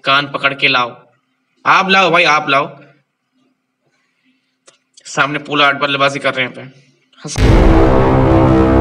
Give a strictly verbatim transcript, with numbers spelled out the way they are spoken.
कान पकड़ के लाओ, आप लाओ भाई, आप लाओ। सामने पूरा आठ बल्लेबाजी कर रहे हैं पे।